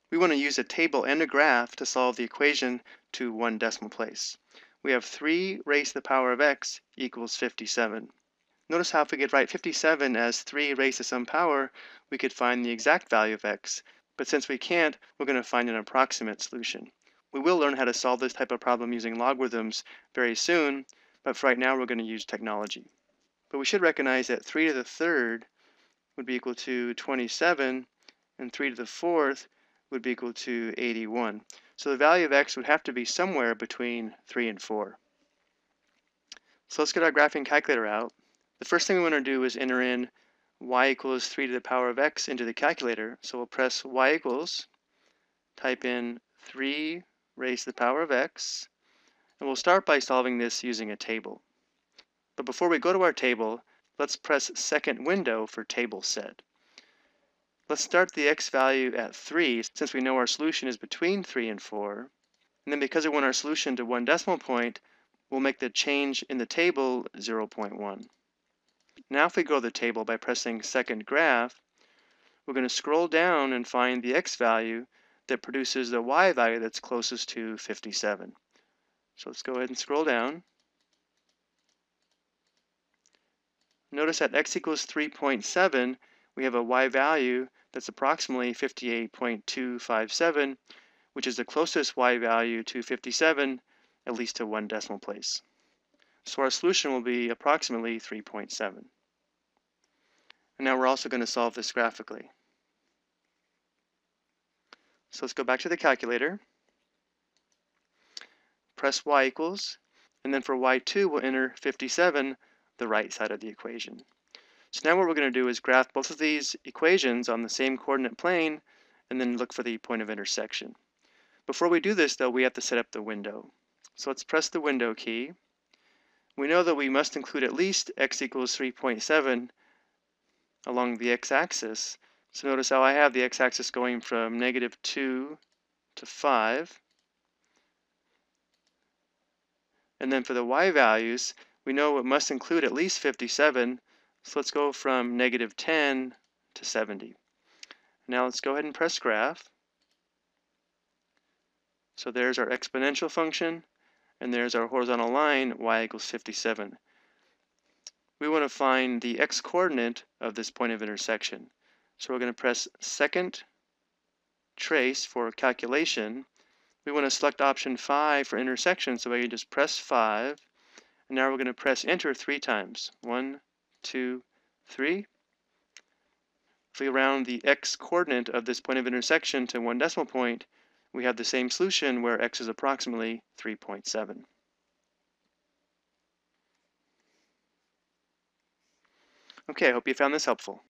We want to use a table and a graph to solve the equation to one decimal place. We have 3 raised to the power of x equals 57. Notice how if we could write 57 as 3 raised to some power, we could find the exact value of x. But since we can't, we're going to find an approximate solution. We will learn how to solve this type of problem using logarithms very soon, but for right now we're going to use technology. But we should recognize that 3 to the third would be equal to 27, and 3 to the fourth would be equal to 81. So the value of x would have to be somewhere between 3 and 4. So let's get our graphing calculator out. The first thing we want to do is enter in y equals 3 to the power of x into the calculator. So we'll press y equals, type in 3 raised to the power of x, and we'll start by solving this using a table. But before we go to our table, let's press second window for table set. Let's start the x value at 3, since we know our solution is between 3 and 4. And then because we want our solution to one decimal point, we'll make the change in the table 0.1. Now if we go to the table by pressing second graph, we're going to scroll down and find the x value that produces the y value that's closest to 57. So let's go ahead and scroll down. Notice at x equals 3.7, we have a y value that's approximately 58.257, which is the closest y value to 57, at least to one decimal place. So our solution will be approximately 3.7. And now we're also going to solve this graphically. So let's go back to the calculator, press y equals, and then for y2 we'll enter 57, the right side of the equation. So now what we're going to do is graph both of these equations on the same coordinate plane and then look for the point of intersection. Before we do this though, we have to set up the window. So let's press the window key. We know that we must include at least x equals 3.7 along the x-axis. So notice how I have the x-axis going from -2 to 5. And then for the y values, we know it must include at least 57. So let's go from -10 to 70. Now let's go ahead and press graph. So there's our exponential function, and there's our horizontal line, y equals 57. We want to find the x-coordinate of this point of intersection. So we're going to press second trace for calculation. We want to select option 5 for intersection, so we can just press 5. And now we're going to press enter 3 times. 1, 2, 3. If we round the x-coordinate of this point of intersection to one decimal point, we have the same solution where x is approximately 3.7. Okay, I hope you found this helpful.